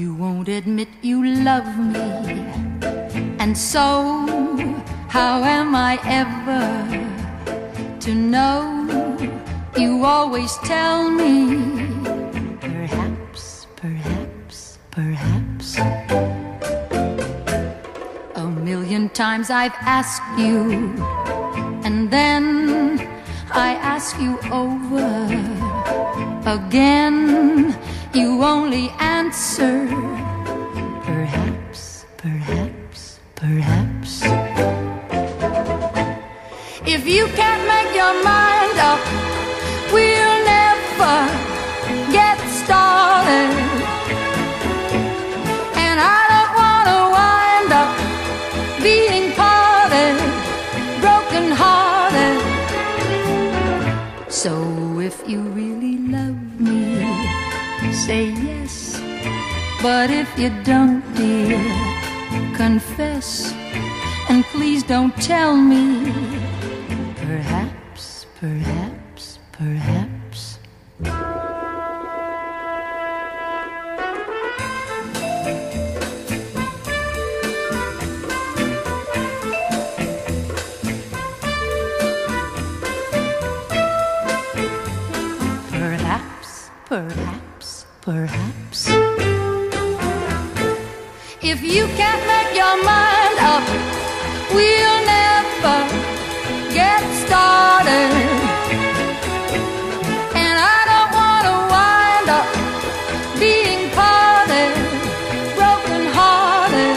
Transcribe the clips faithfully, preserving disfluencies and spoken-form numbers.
You won't admit you love me, and so how am I ever to know? You always tell me, perhaps, perhaps, perhaps. A million times I've asked you, and then I ask you over again. You only answer, perhaps, perhaps, perhaps. If you can't make your mind up, we'll never get started. And I don't want to wind up being parted, broken hearted. So if you really love me, say yes. But if you don't, dear, confess. And please don't tell me, perhaps, perhaps, perhaps. Perhaps, perhaps, perhaps. If you can't make your mind up, we'll never get started. And I don't want to wind up being parted, broken hearted.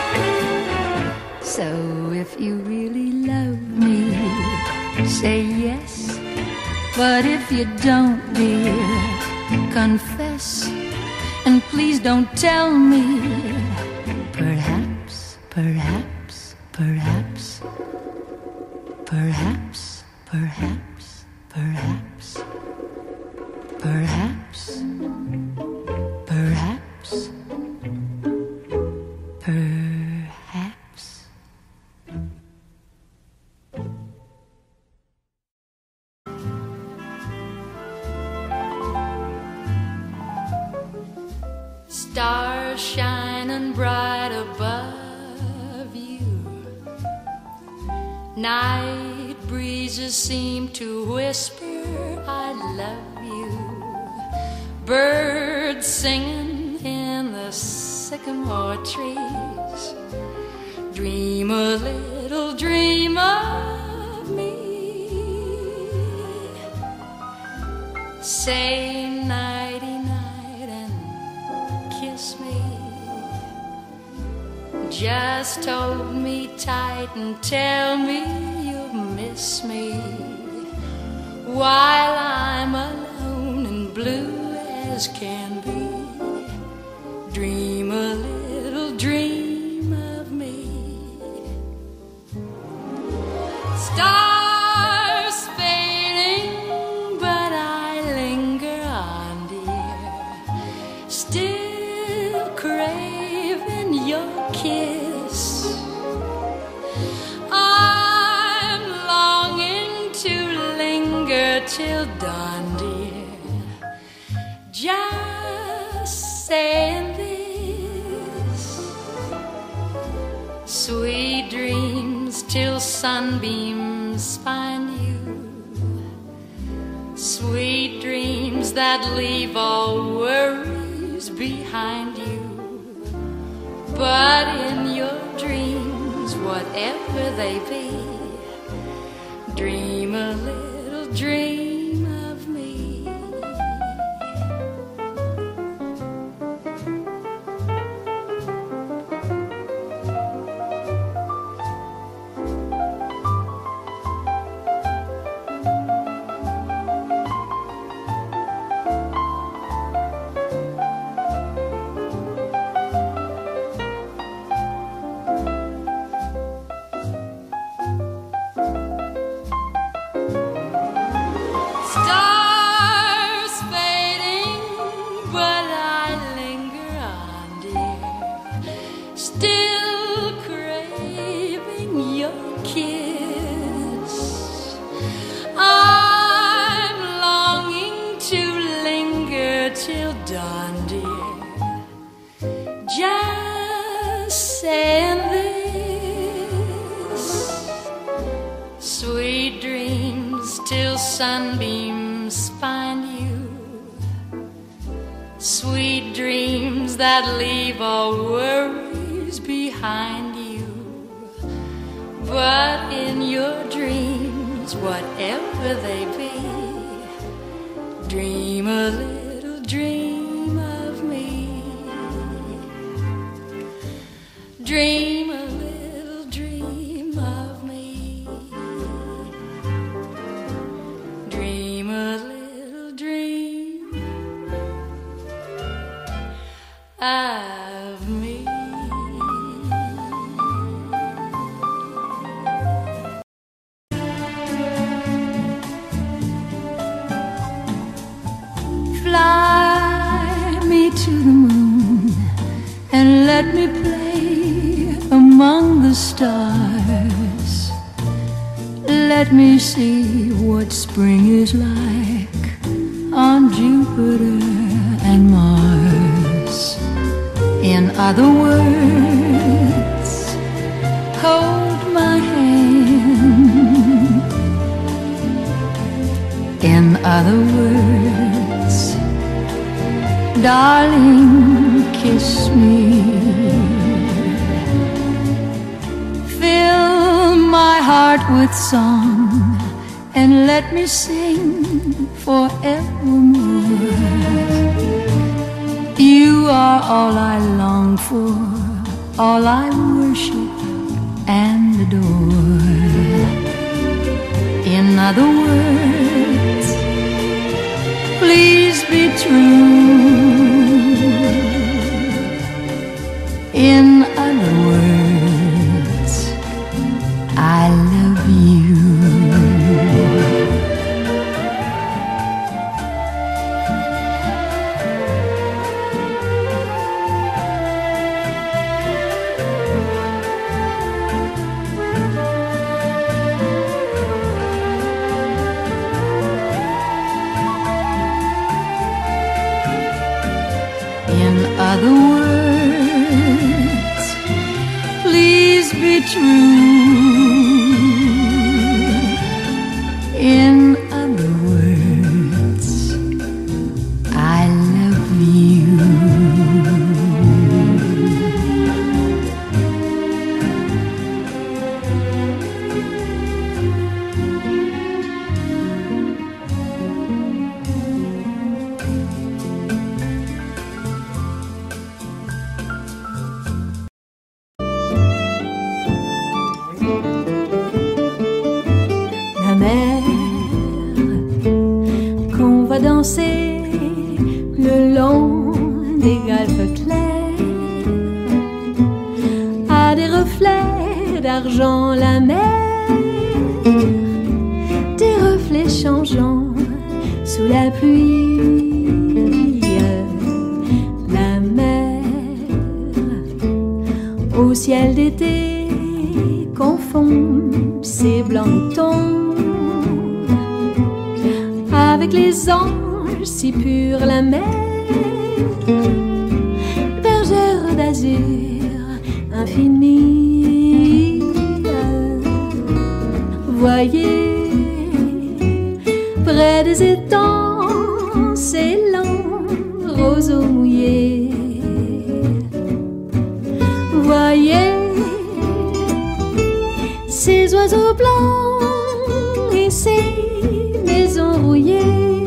So if you really love me, say yes. But if you don't, dear, confess. And please don't tell me, perhaps, perhaps, perhaps, perhaps, perhaps, perhaps, perhaps, perhaps, perhaps. Stars shining bright above you, night breezes seem to whisper, I love you. Birds singing in the sycamore trees, dream a little dream of me. Say nighty night and kiss me. Just hold me tight and tell me you'll miss me while I'm alone and blue as can be. Dream a little dream of me. Stars fading, but I linger on, dear, still craving your kiss. I'm longing to linger till dawn, dear, just saying this. Sweet dreams till sunbeams find you, sweet dreams that leave all worries behind you. But in your dreams, whatever they be, dream a little dream of me. Stars fading, but I linger on, dear, still craving your kiss. I'm longing to linger till dawn, dear, sunbeams find you, sweet dreams that leave all worries behind you. But in your dreams, whatever they be, dream a little dream of me. Dream a little dream of me. Dream a little dream of me. Fly me to the moon and let me play among the stars. Let me see what spring is like on Jupiter and Mars. In other words, hold my hand. In other words, darling, kiss me. Fill my heart with song and let me sing forevermore. You are all I long for, all I worship and adore. In other words, please be true. In other words, I love you. In other words, please be true. In other words, I love you. La mer qu'on va danser le long des golfes clairs a des reflets d'argent. La mer, des reflets changeants sous la pluie. La mer au ciel d'été confond ses blancs tons avec les anges si purs. La mer, bergère d'azur infini. Voyez, près des étangs, ces lents roseaux mouillés. Voyez, ces oiseaux blancs et ces maisons rouillées.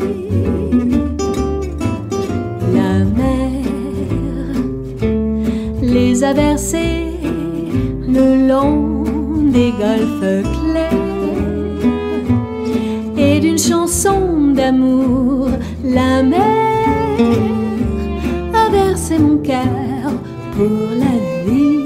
La mer les a bercés le long des golfes clairs, et d'une chanson d'amour la mer a versé mon cœur pour la vie.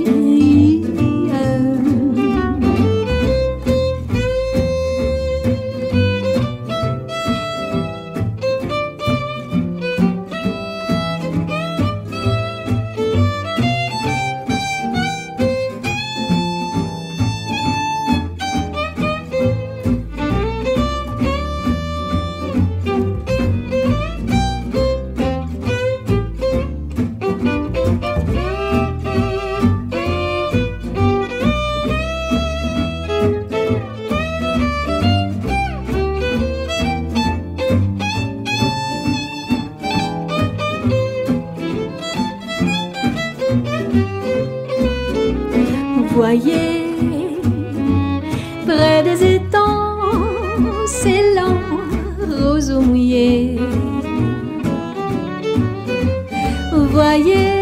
voyez, près des étangs, ces lents roseaux mouillés. Voyez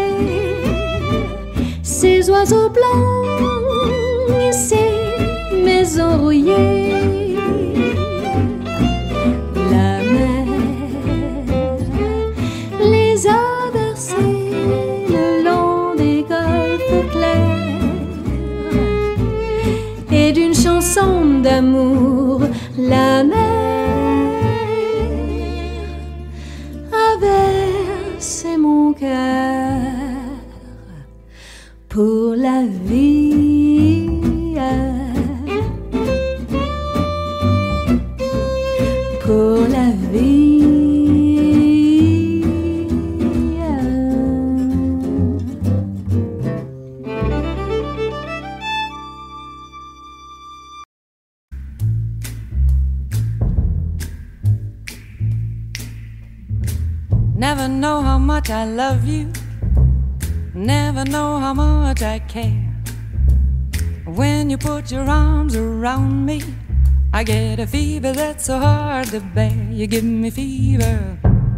ces oiseaux blancs, ces maisons rouillées. La mer les a bercés le long des golfes clairs, et d'une chanson d'amour la mer a versé mon cœur pour la vie, pour la vie. Never know how much I love you, never know how much I care. When you put your arms around me, I get a fever that's so hard to bear. You give me fever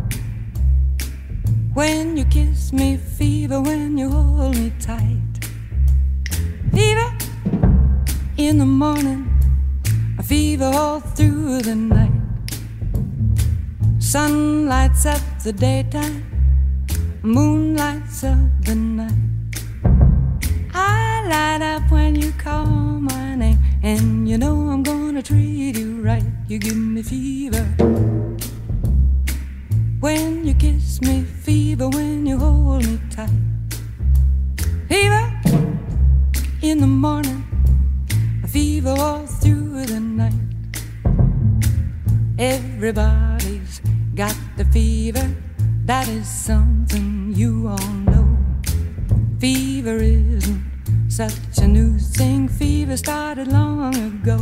when you kiss me, fever when you hold me tight. Fever in the morning, a fever all through the night. Sun lights up the daytime, moon lights up the night. I light up when you call my name, and you know I'm gonna treat you right. You give me fever when you kiss me, fever when you hold me tight. Fever in the morning, a fever all through the night. Everybody's got the fever, that is something you all know. Fever isn't such a new thing, fever started long ago.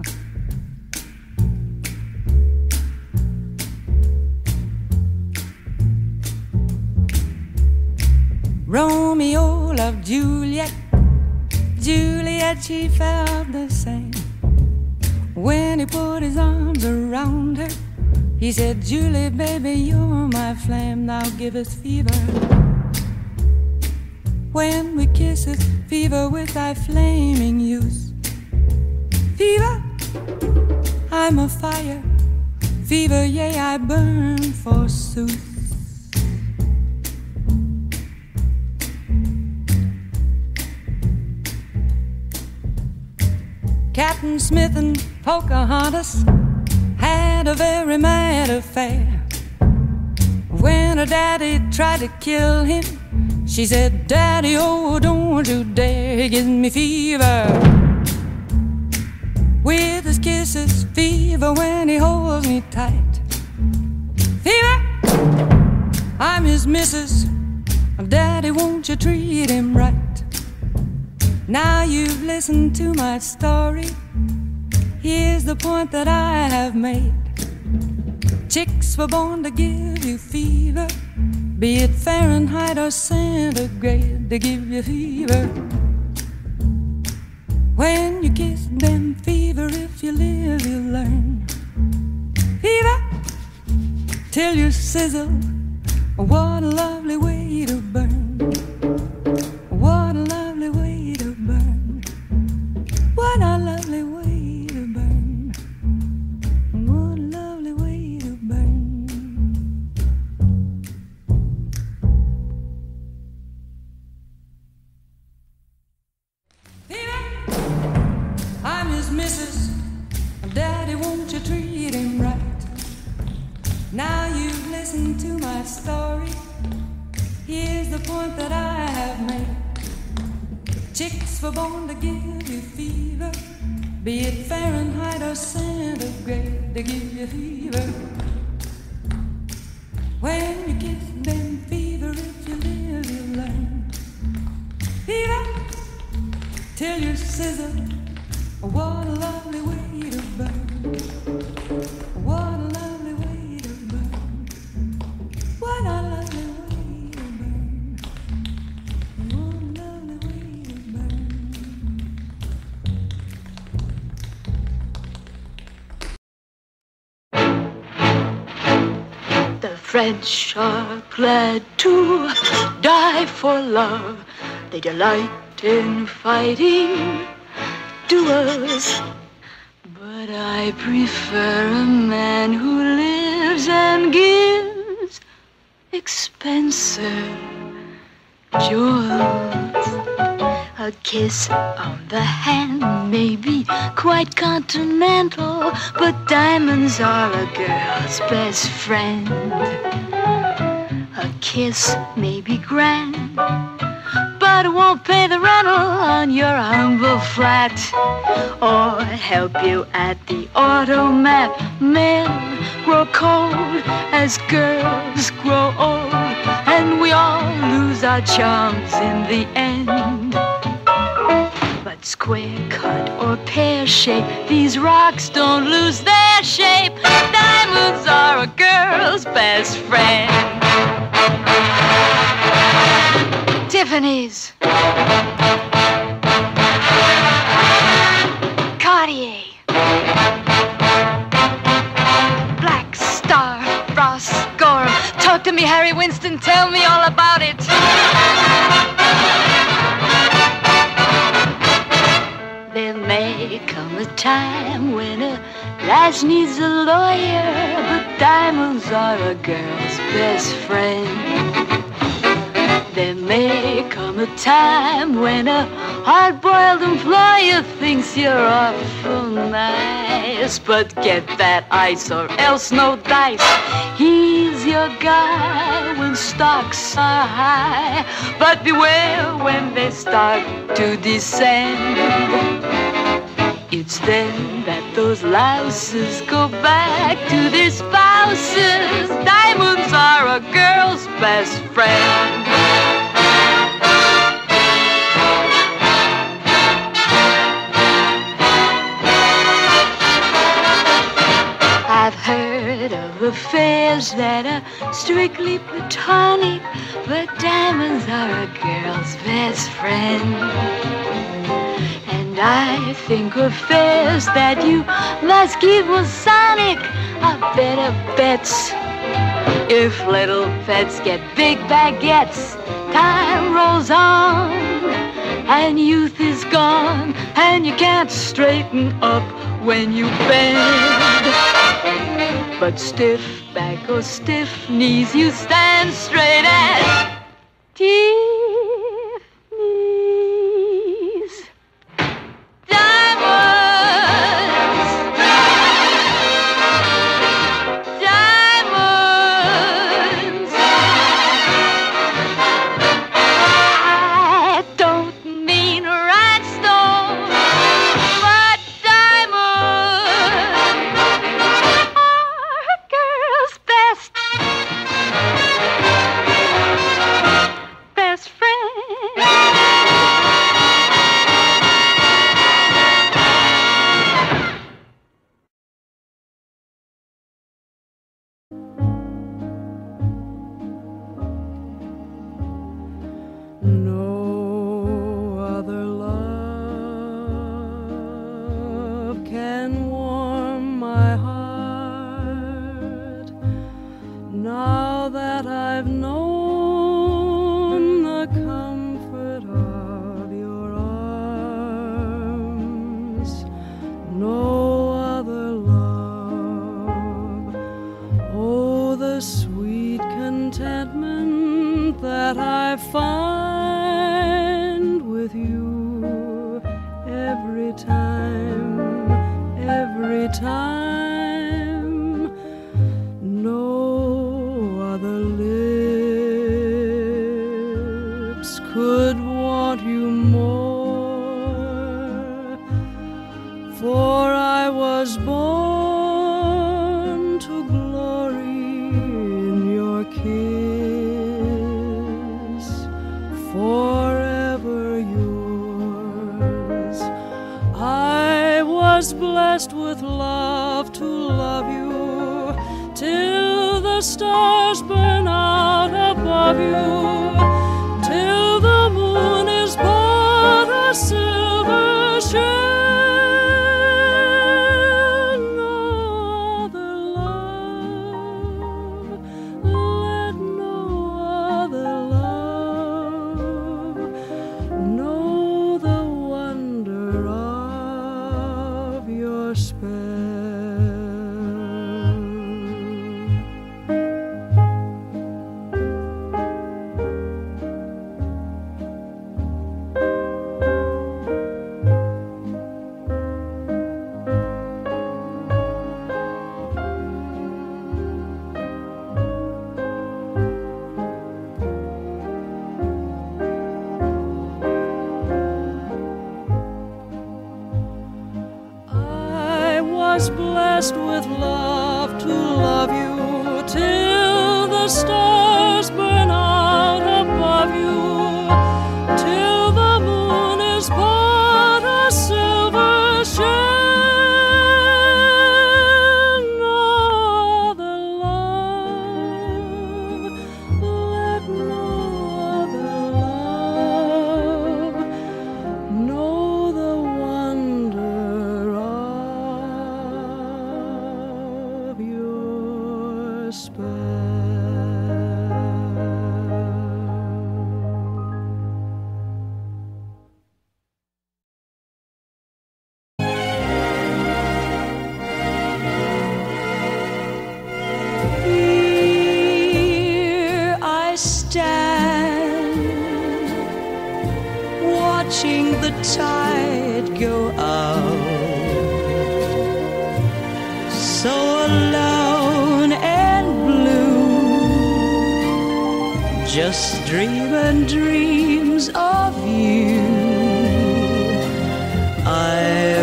Romeo loved Juliet, Juliet, she felt the same. When he put his arms around her, he said, Julie, baby, you're my flame, now give us fever. When we kiss it, fever with thy flaming youth. Fever, I'm a fire, fever, yea, I burn forsooth. Captain Smith and Pocahontas had a very mad affair. When her daddy tried to kill him, she said, Daddy, oh, don't you dare, he gives me fever. With his kisses, fever when he holds me tight. Fever, I'm his missus, Daddy, won't you treat him right? Now you've listened to my story, here's the point that I have made. Chicks were born to give you fever, be it Fahrenheit or centigrade, they give you fever. When you kiss them, fever, if you live, you learn. Fever, till you sizzle, what a lovely way to burn. What a lovely way to burn. What a lovely way to burn. What a lovely way to burn. Fever, I'm his missus, Daddy, won't you treat him right? Now you've listened to my story, here's the point that I have made. Chicks were born to give you fever, be it Fahrenheit or centigrade, they give you fever. When you kiss them, fever, if you live, you learn. Fever, till you sizzle, what a lovely way to burn. What a lovely way to burn. What a lovely way to burn. What a lovely way to burn. French are glad to die for love. They delight in fighting duels. But I prefer a man who lives and gives expensive jewels. A kiss on the hand may be quite continental, but diamonds are a girl's best friend. A kiss may be grand, but it won't pay the rental on your humble flat, or help you at the automat. Men grow cold as girls grow old, and we all lose our charms in the end. But square cut or pear shape, these rocks don't lose their shape. Diamonds are a girl's best friend. Tiffany's, Cartier, Black Star, Ross Gorham. Talk to me, Harry Winston, tell me all about it. There may come a time when a lass needs a lawyer, but diamonds are a girl's best friend. There may come a time when a hard-boiled employer thinks you're awful nice, but get that ice or else no dice. He's your guy when stocks are high, but beware when they start to descend. It's then that those louses go back to their spouses. Diamonds are a girl's best friend. I've heard of affairs that are strictly platonic, but diamonds are a girl's best friend. And I think affairs that you must keep Masonic are better bets. If little pets get big baguettes, time rolls on, and youth is gone, and you can't straighten up when you bend. But stiff back or stiff knees, you stand straight as Tiffany's. Diamonds, diamonds. I don't mean rhinestones, but diamonds are a girl's best, best friend. No other love can warm my heart now that I've known the comfort of your arms. No other love, oh, the sweet contentment that I find with you every time, every time. No other lips could want you more, for I was born to glory in your kiss, forever yours. I was blessed with love to love you till the stars burn out above you, till the moon is but a silver shell. No other love, Here I stand, watching the tide go out, so alone and blue, just dreaming dreams of you. I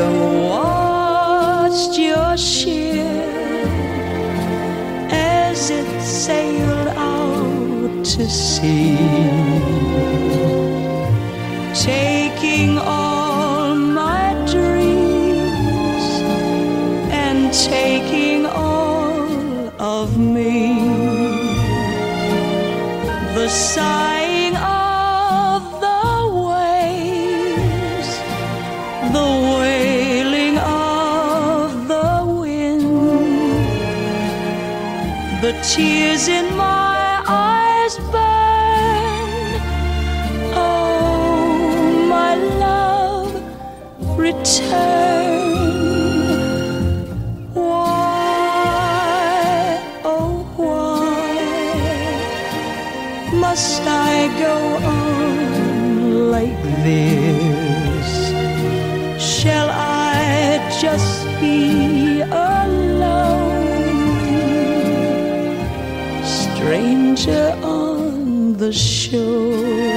watched your ship as it sailed out to sea, taking all my dreams and taking all of me. The sighing of the waves, the wailing of the wind, the tears in my eyes burn. Oh, my love, return. Why, oh, why must I go on like this? Shall I just be alone, stranger on the shore?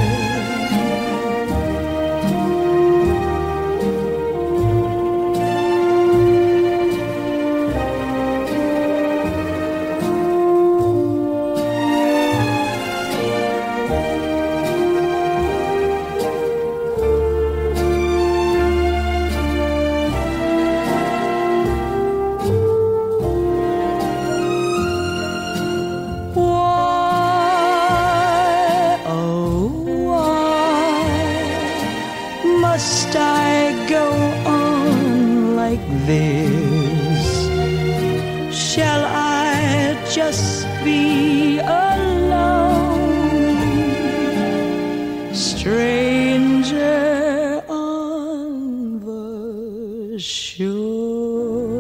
Must I go on like this? Shall I just be alone, stranger on the shore?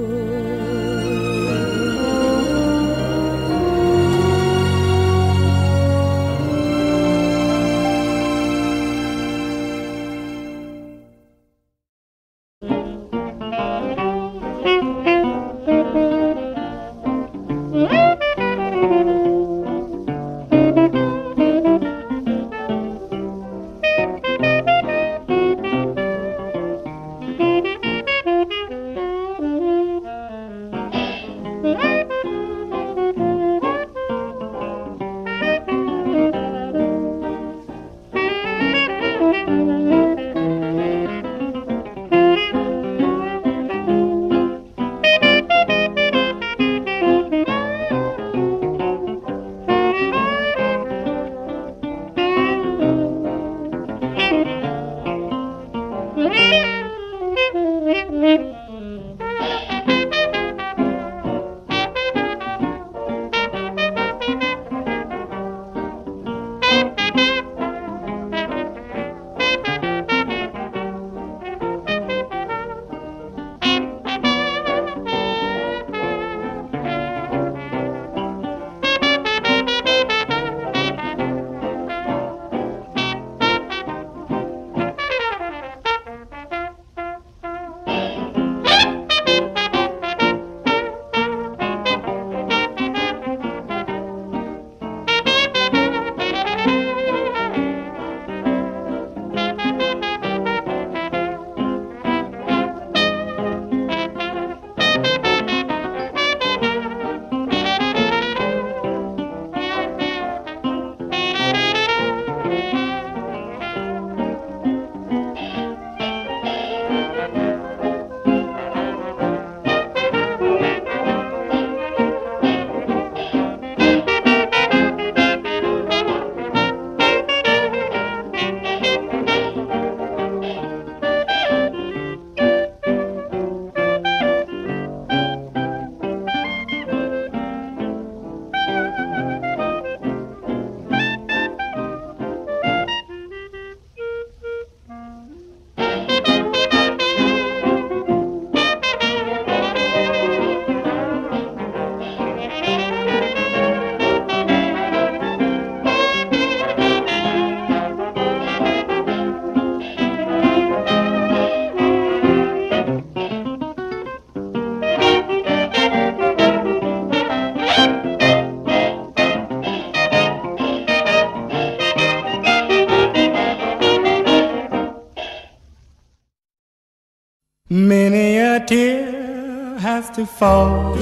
Many a tear has to fall,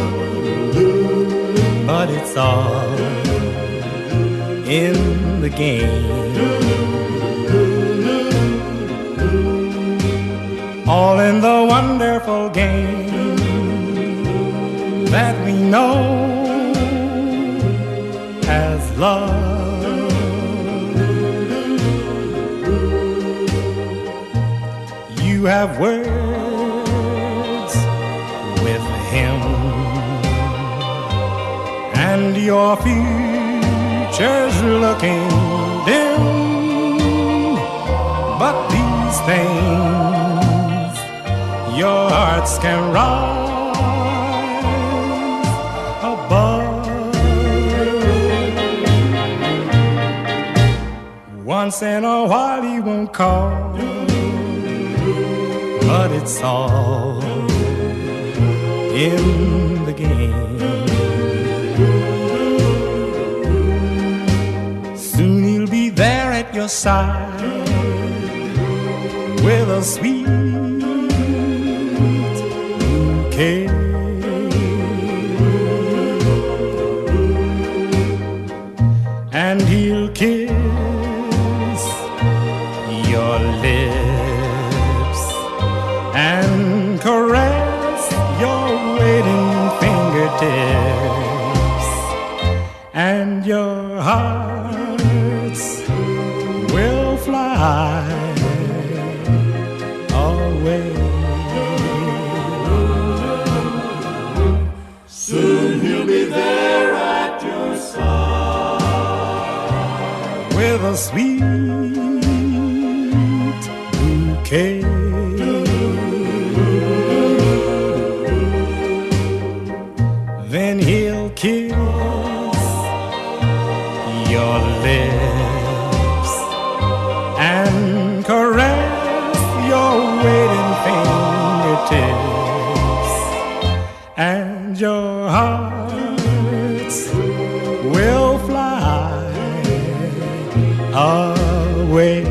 but it's all in the game. All in the wonderful game that we know as love. You have words with him, and your future's looking dim. But these things your hearts can rise above. Once in a while he won't call, but it's all in the game. Soon he'll be there at your side with a sweet bouquet. And he'll kiss your lips and caress your waiting fingertips, and your hearts will fly away. Soon he'll be there at your side with a sweet bouquet. Then he'll kiss your lips and caress your waiting fingertips, and your hearts will fly away.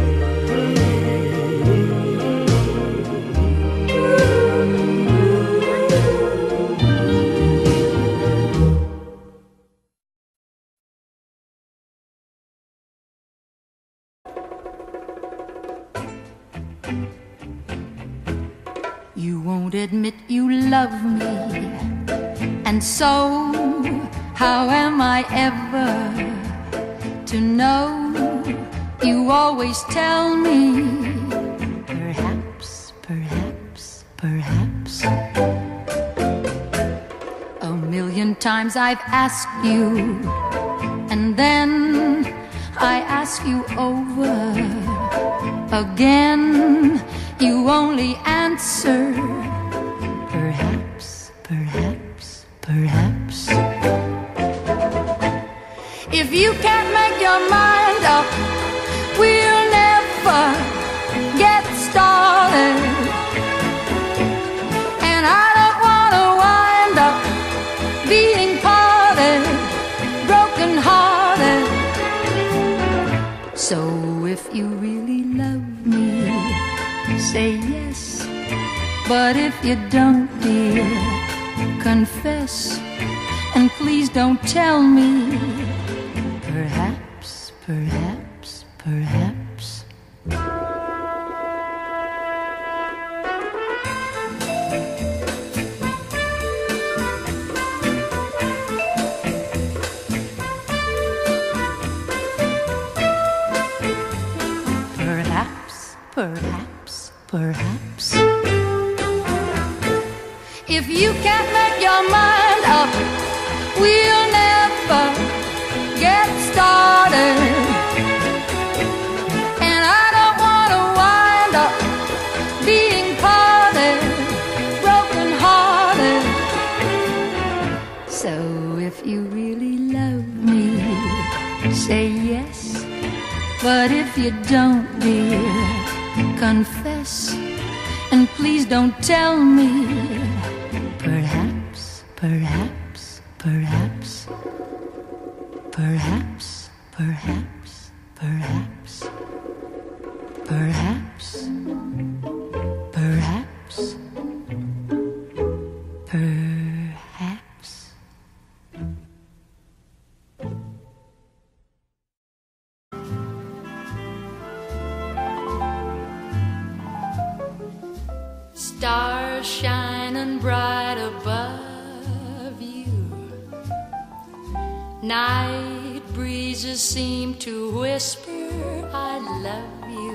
You won't admit you love me, and so how am I ever to know? You always tell me, perhaps, perhaps, perhaps. A million times I've asked you, and then I ask you over again. You only answer, perhaps, perhaps, perhaps. If you can't make your mind up, we'll never get started. And I don't want to wind up being parted, broken hearted. So if you really love me, say yes, but if you don't, dear, confess, and please don't tell me, perhaps, perhaps, perhaps. Perhaps, perhaps, perhaps. If you can't make your mind up, we'll never get started. And I don't want to wind up being parted, broken hearted. So if you really love me, say yes, but if you don't, dear, confess, and please don't tell me, perhaps, perhaps, perhaps, perhaps, perhaps, perhaps, perhaps, perhaps. Stars shining bright above you. Night breezes seem to whisper, I love you.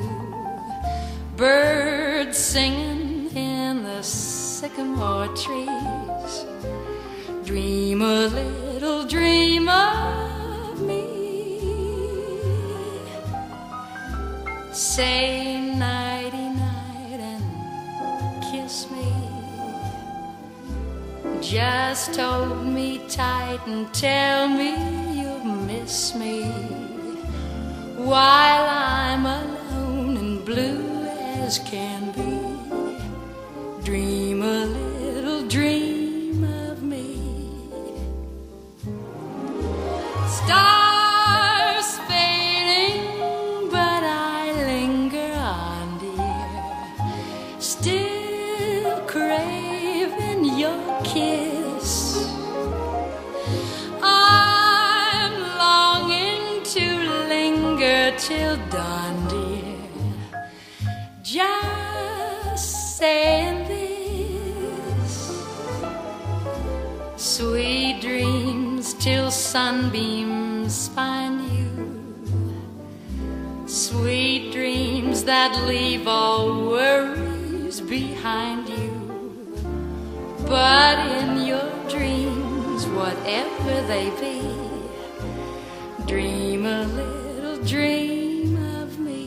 Birds singing in the sycamore trees. Dream a little dream of me. Say nighty night and kiss me. Just hold me tight and tell me you'll miss me while I'm alone and blue as can be. Dream a little dream of me. Stars fading, but I linger on, dear, still craving your kiss. I'm longing to linger till dawn, dear, just saying this. Sweet dreams till sunbeams find you. Sweet dreams that leave all worries behind you. But in your dreams, whatever they be, dream a little dream of me.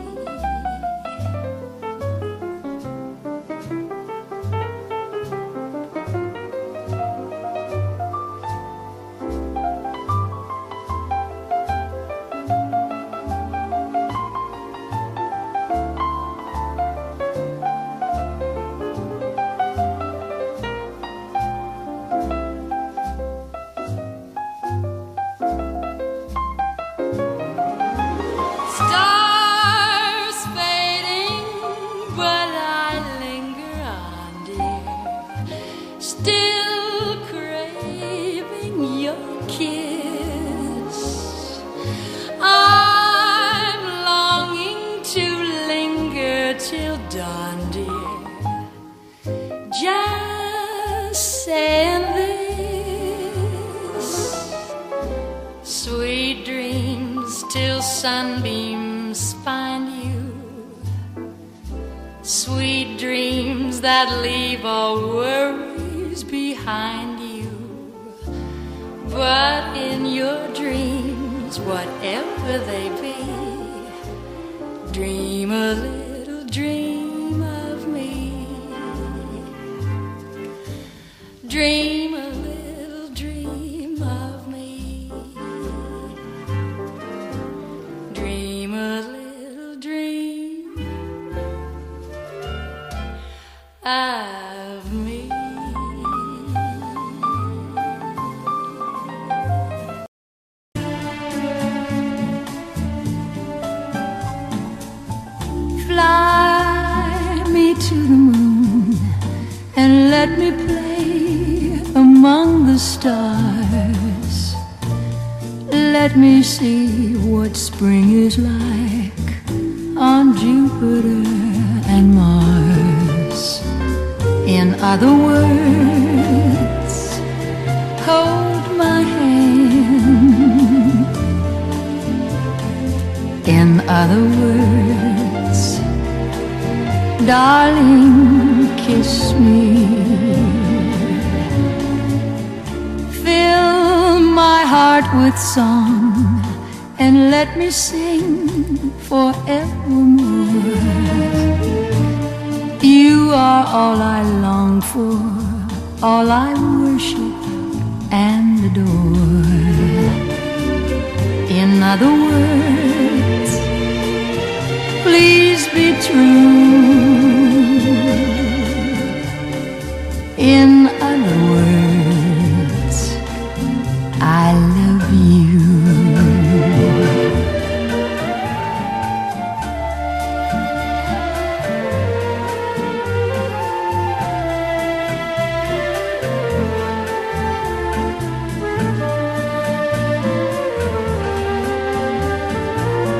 Stars fading, but I linger on, dear, still craving your kiss. I'm longing to linger till dawn, dear, just saying this. Sweet dreams till sunbeams find you. Sweet dreams that leave all worries behind you. But in your dreams, whatever they be, dream a little dream of me. Dream a little dream of me. Dream a little dream of me. Fly me to the moon and let me play among the stars. Let me see what spring is like on Jupiter and Mars. In other words, hold my hand. In other words, darling, kiss me. Fill my heart with song and let me sing forevermore. You are all I long for, all I worship and adore. In other words, please be true. In other words, I love you.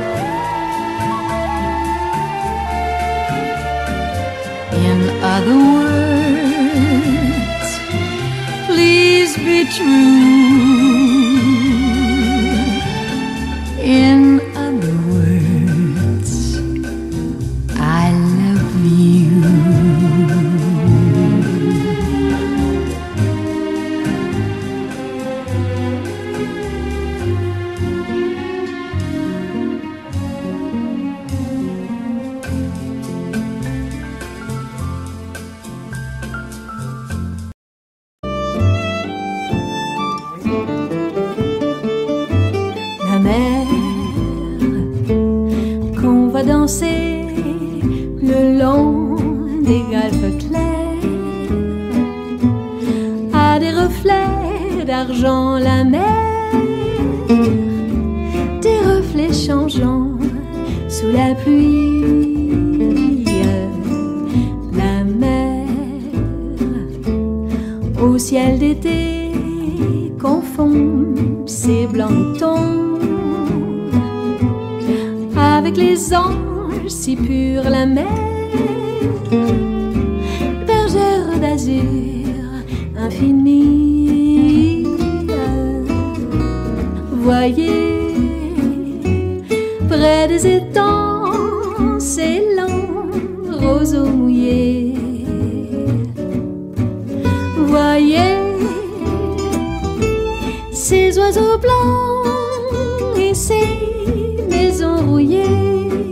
In other words, true. In other words, I love you. Danser le long des galpes clairs, à des reflets d'argent la mer, des reflets changeants sous la pluie. La mer au ciel d'été confond ses blancs tons avec les anges si purs. La mer, bergère d'azur infinie. Voyez, près des étangs, ces lents roseaux mouillés. Voyez, ces oiseaux blancs et ces maisons rouillées.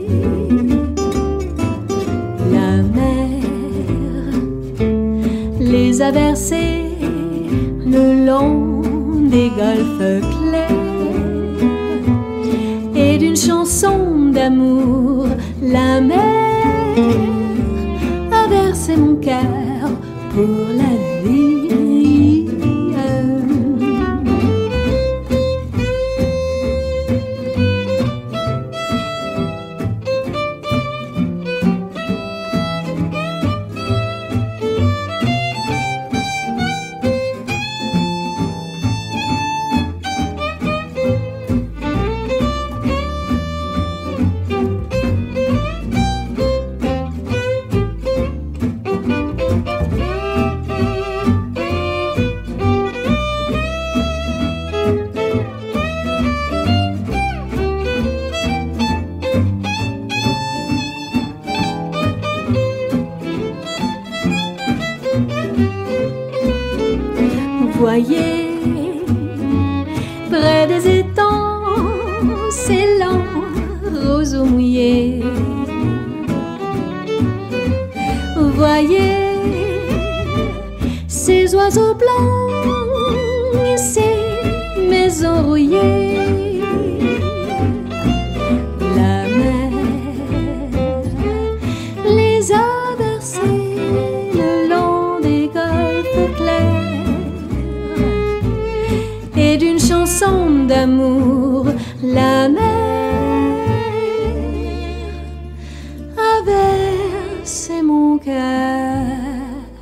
La mer les a versés le long des golfes clairs, et d'une chanson d'amour la mer a versé mon cœur pour la vie. Voyez, près des étangs, ces lents roseaux mouillés. Voyez, ces oiseaux blancs et ces maisons rouillées. La mer les a versés le long des golfes clairs, et d'une chanson d'amour la mer a versé mon cœur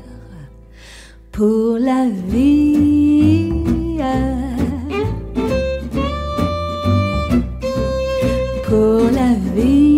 pour la vie. Pour la vie.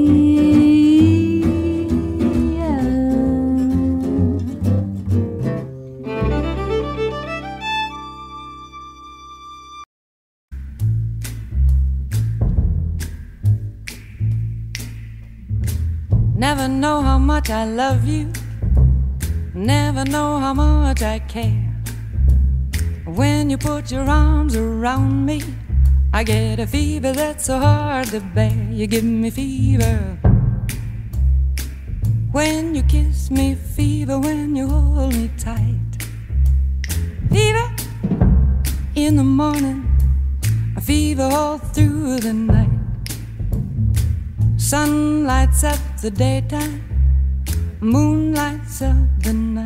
Never know how much I love you, never know how much I care. When you put your arms around me, I get a fever that's so hard to bear. You give me fever when you kiss me, fever when you hold me tight. Fever in the morning, a fever all through the night. Sun lights up the daytime, moon lights up the night.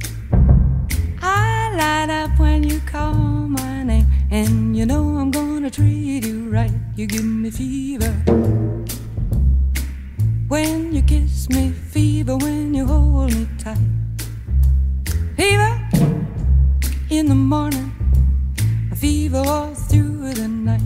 I light up when you call my name, and you know I'm gonna treat you right. You give me fever when you kiss me, fever when you hold me tight. Fever in the morning, a fever all through the night.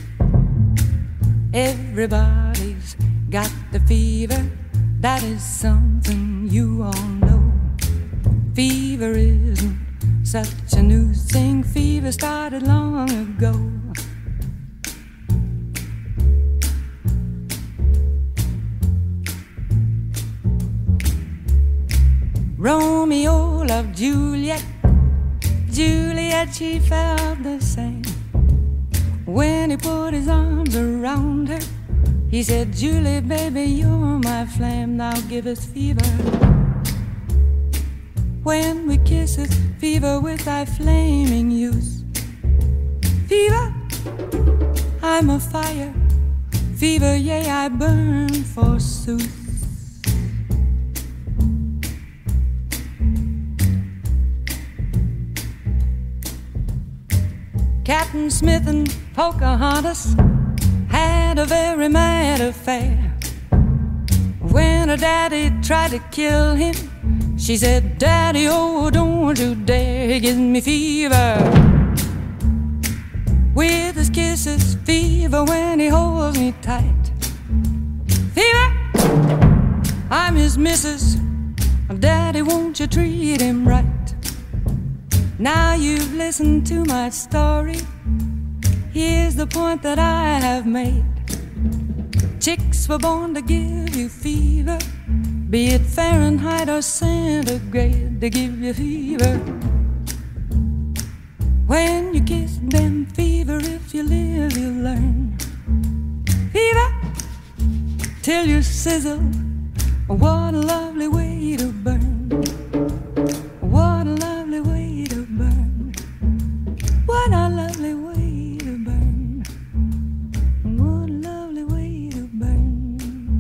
Everybody's got the fever, that is something you all know. Fever isn't such a new thing. Fever started long ago. Romeo loved Juliet, Juliet, she felt the same. When he put his arms around her, he said, Julie, baby, you're my flame, now give us fever. When we kiss it, fever with thy flaming youth. Fever, I'm a fire, fever, yea, I burn forsooth. Captain Smith and Pocahontas had a very mad affair. When her daddy tried to kill him, she said, Daddy, oh, don't you dare, he gives me fever. With his kisses, fever when he holds me tight. Fever, I'm his missus, Daddy, won't you treat him right? Now you've listened to my story, here's the point that I have made. Chicks were born to give you fever, be it Fahrenheit or centigrade, they give you fever. When you kiss them, fever, if you live, you learn. Fever, till you sizzle, what a lovely way to burn. What a lovely way to burn. What a lovely way to burn. What a lovely way to burn.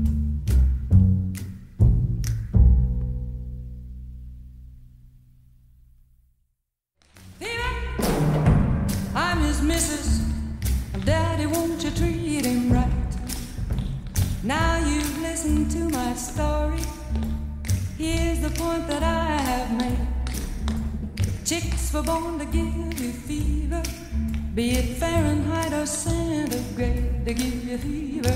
Fever, I'm his missus, Daddy, won't you treat him right? Now you've listened to my story, here's the point that I have made. Chicks were born to give you fever, be it Fahrenheit or centigrade, they give you fever.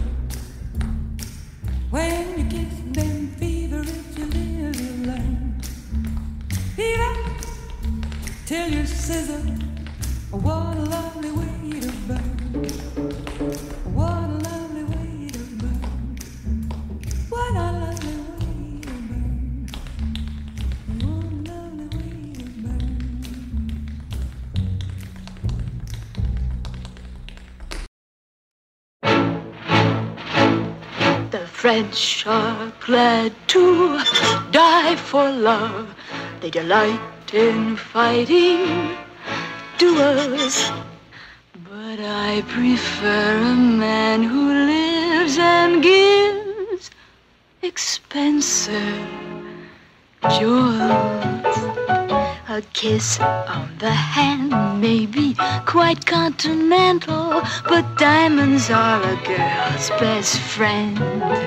When you kiss them, fever, if you live, you learn. Fever, till you sizzle, what a lovely way to burn. What a lovely way to burn. What a lovely way to burn. What a lovely way to burn. The French are glad to die for love. They delight in fighting duels. But I prefer a man who lives and gives expensive jewels. A kiss on the hand may be quite continental, but diamonds are a girl's best friend.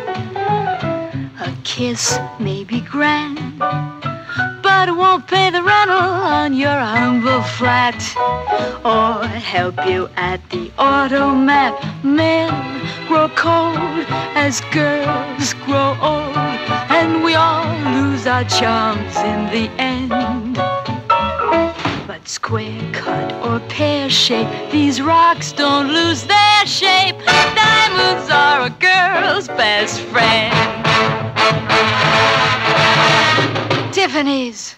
A kiss may be grand, but it won't pay the rental on your humble flat, or help you at the automat. Men grow cold as girls grow old, and we all lose our charms in the end. But square cut or pear shape, these rocks don't lose their shape. Diamonds are a girl's best friend. Tiffany's,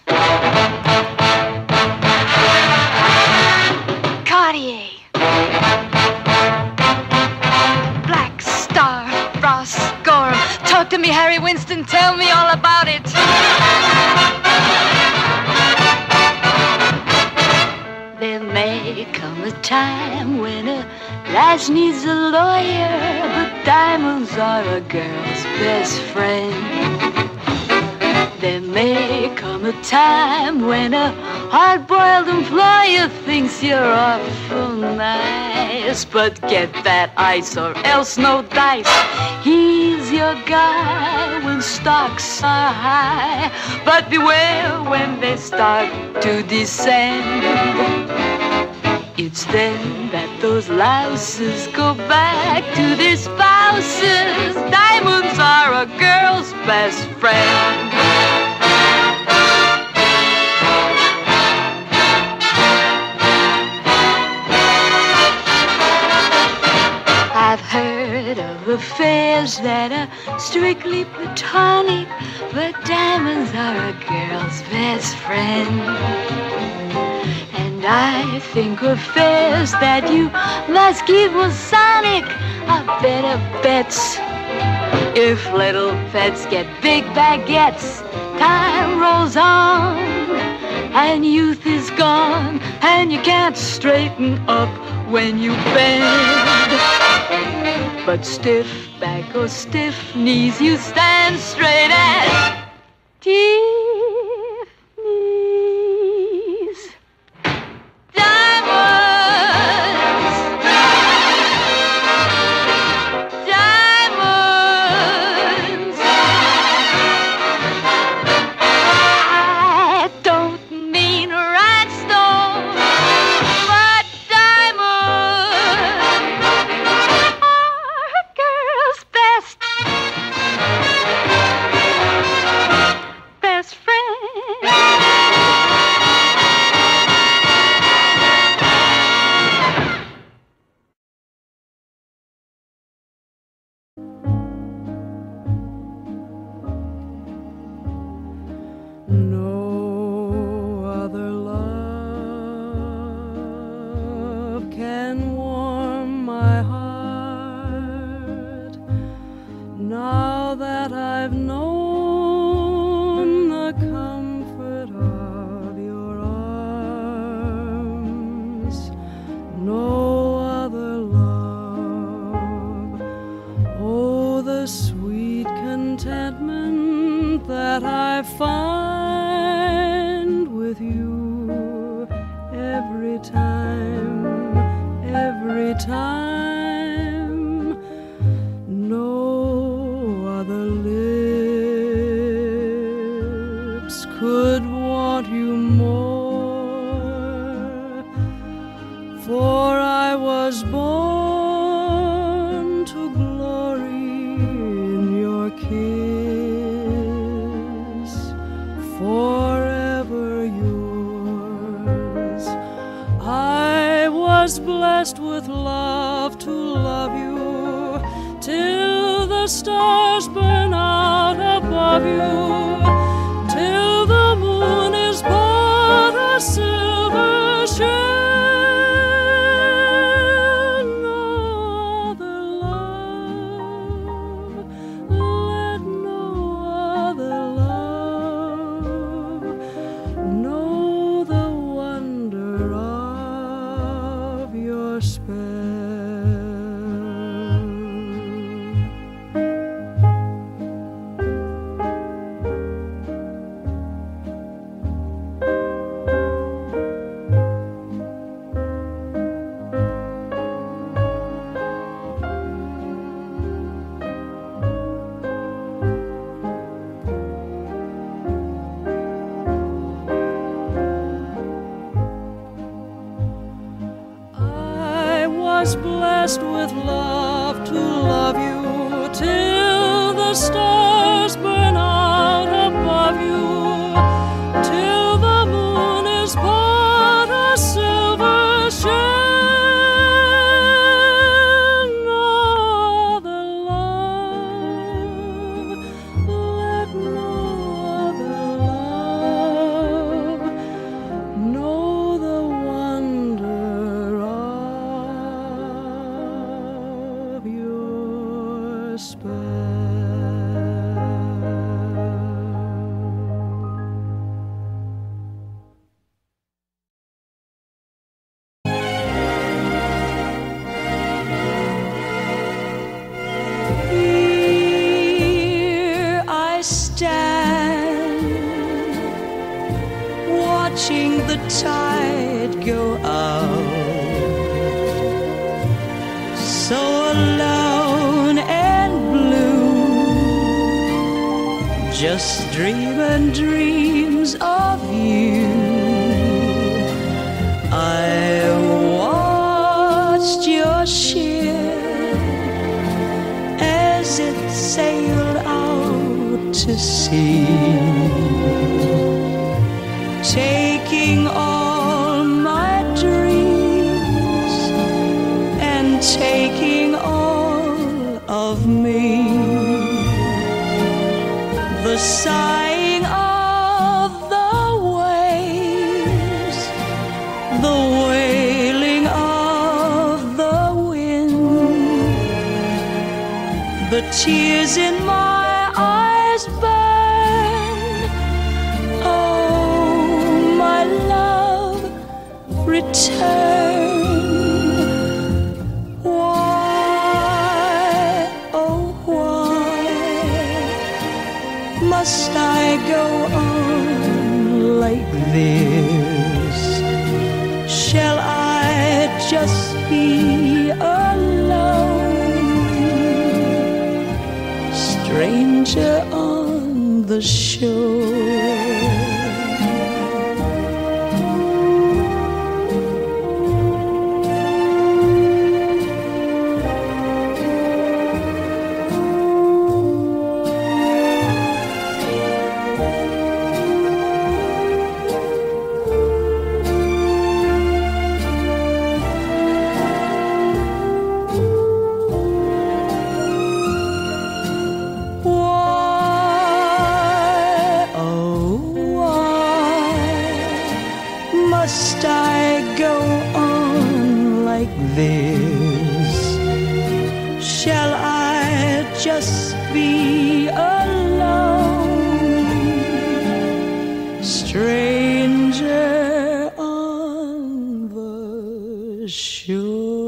Cartier, Black Star, Ross Gorham. Talk to me, Harry Winston, tell me all about it. There may come a time when a lass needs a lawyer, but diamonds are a girl's best friend. There may come a time when a hard-boiled employer thinks you're awful nice, but get that ice or else no dice. He's your guy when stocks are high, but beware when they start to descend. It's then that those louses go back to their spouses. Diamonds are a girl's best friend. I've heard of affairs that are strictly platonic, but diamonds are a girl's best friend. And I think affairs that you must keep Masonic are better bets. If little pets get big baguettes, time rolls on, and youth is gone, and you can't straighten up when you bend. But stiff back or stiff knees, you stand straight as Tiffany's. Diamonds, diamonds. I don't mean rhinestones, but diamonds are a girl's best, best friend. No other love can warm my heart. Now that I've known the comfort of your arms, no other love. Oh, the sweet contentment that I find with you every time, every time. No other lips could want you more, for I was born to glory in your kiss, forever yours. I was blessed with love to love you till the stars burn out above you, till the moon is but a silver shell. No other love, let no other love know the wonder of your spell. I was blessed with love to love you till the stars burn out above you, till the moon is but a silver shell. No other love, let no other love know the wonder of your spell. Here I stand, watching the tide go out, so alone and blue, just dreaming dreams of you. I watched your ship as it sailed out to sea, taking all my dreams and taking all of me, the sighing of the waves, the wailing of the wind, the tears in my eyes burn. Oh, my love, return. Must I go on like this? Shall I just be alone, stranger on the shore? Must I go on like this? Shall I just be alone, stranger on the shore?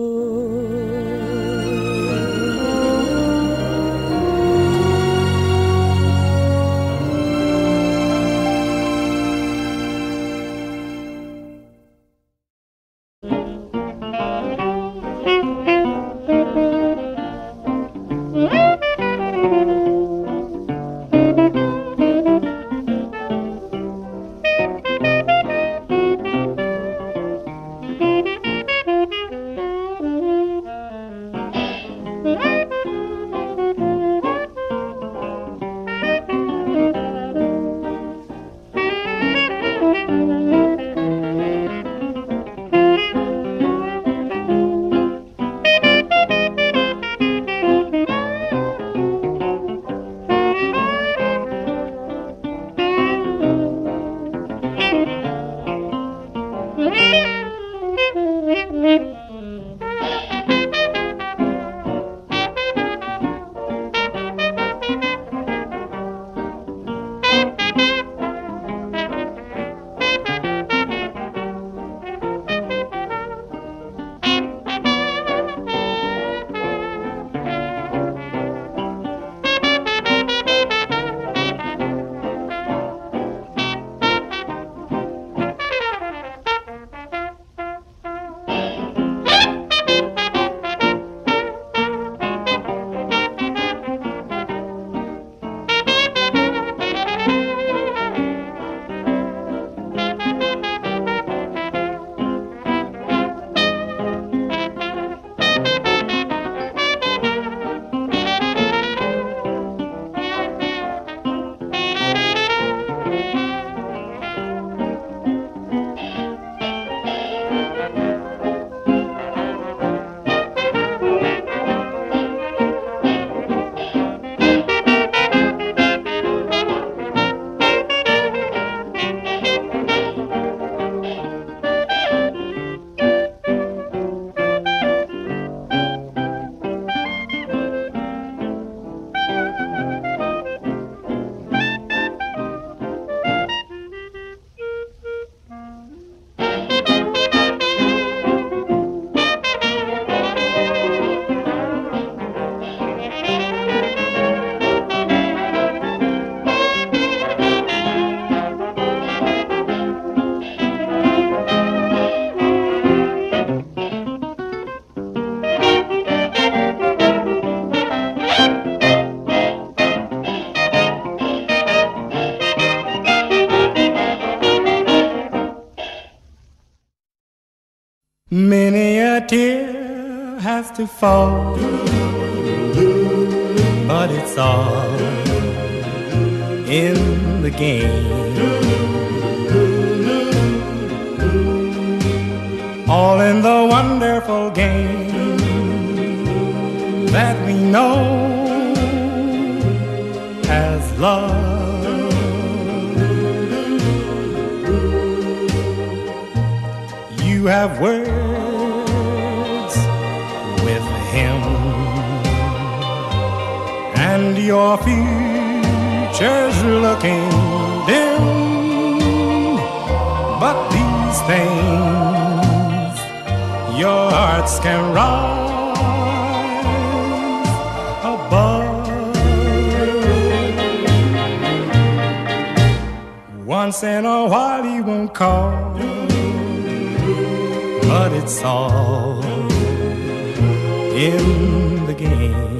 Many a tear has to fall, but it's all in the game, all in the wonderful game that we know as love. You have words with him, and your future's looking dim. But these things your hearts can rise above. Once in a while he won't call, but it's all in the game.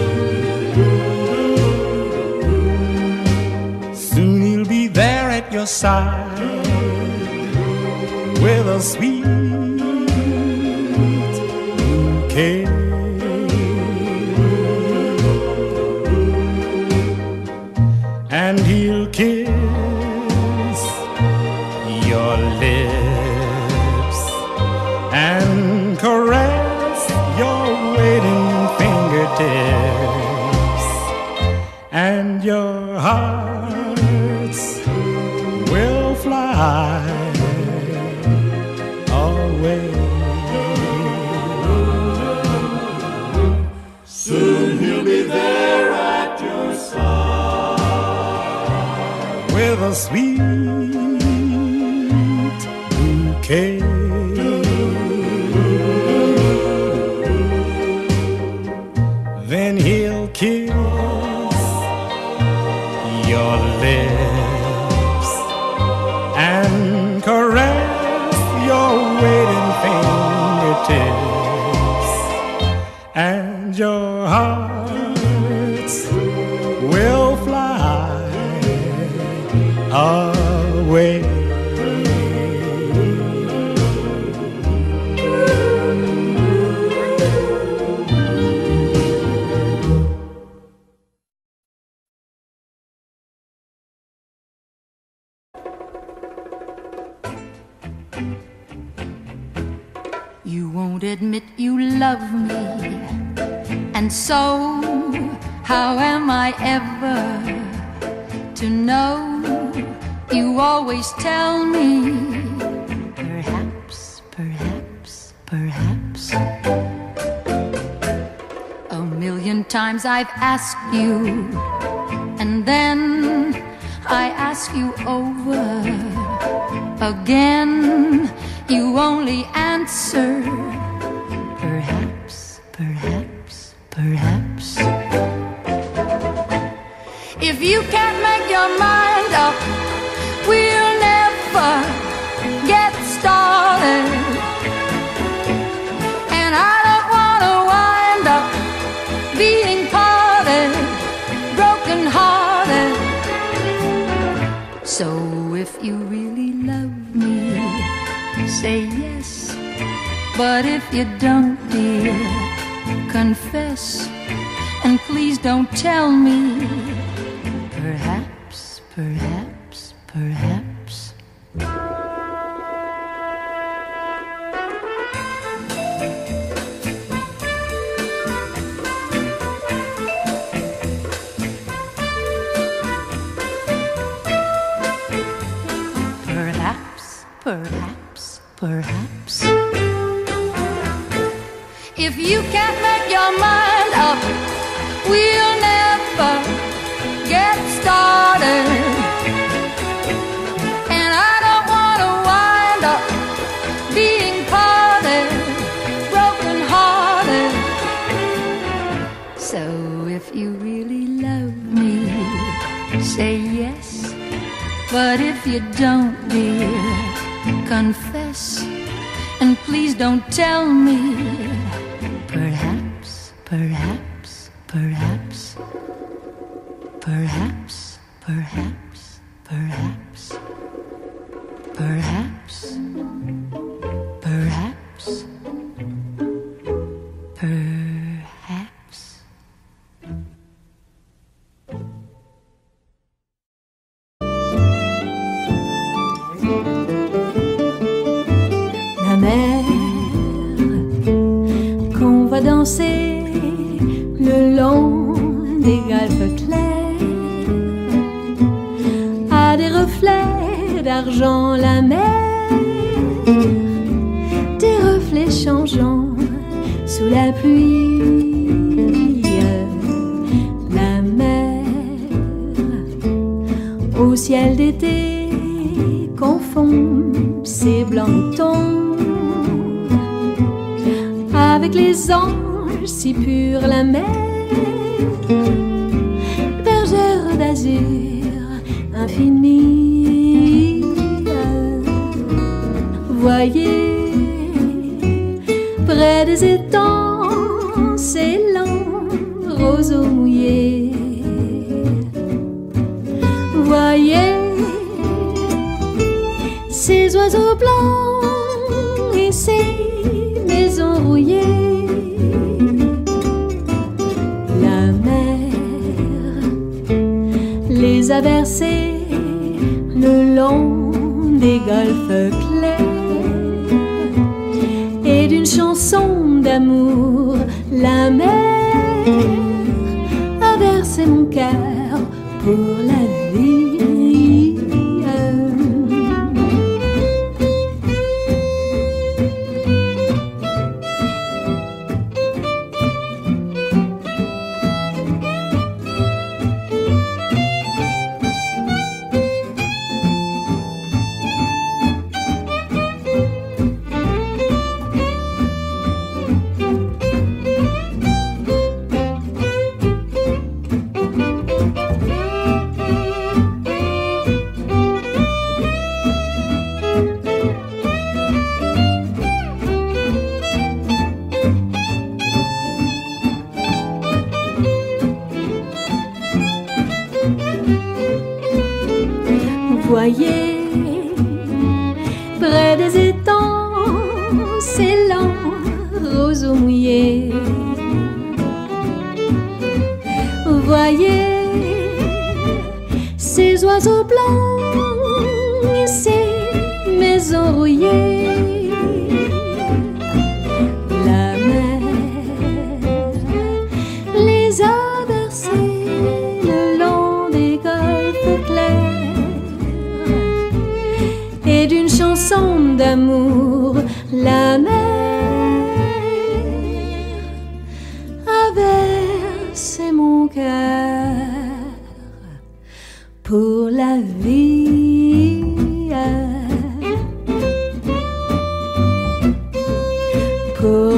Soon he'll be there at your side with a sweet bouquet. And he'll kiss your lips and caress your waiting fingertips, and your hearts will fly away. Soon he'll be there at your side with a sweet bouquet. Then he'll kiss your lips and caress your waiting fingertips, and your hearts will fly away. You won't admit you love me, and so how am I ever to know? You always tell me, perhaps, perhaps, perhaps. A million times I've asked you, and then I ask you over again. You only answer, perhaps, perhaps, perhaps. If you can't make your mind up, we'll never get started. And I don't want to wind up being parted, broken hearted. So if you really love me, say yes. But if you don't, dear, confess. And please don't tell me, perhaps, perhaps, perhaps. Perhaps, perhaps, perhaps. If you can't make your mind up, we'll never get started. And I don't want to wind up being parted, broken hearted. So if you really love me, say yes. But if you don't, dear, confess. And please don't tell me, perhaps, perhaps, perhaps, perhaps, perhaps, perhaps, perhaps, perhaps, perhaps. La mer qu'on va danser le long des golfes clairs, à des reflets d'argent la mer, des reflets changeants sous la pluie. La mer au ciel d'été confond ses blancs tons avec les anges si purs. La mer, bergère d'azur infini. Voyez, près des étangs s'élan roseaux mouillés. Voyez ces oiseaux blancs et ces maisons rouillées. La mer les a bercés le long des golfes clairs, et d'une chanson d'amour la mer a versé mon cœur pour la vie. Voyez, près des étangs s'élan roseaux mouillés. Voyez ces oiseaux blancs et ces maisons rouillées. La mer les a bercés le long des golfes clairs, et d'une chanson d'amour la mer a versé mon cœur pour la vie, pour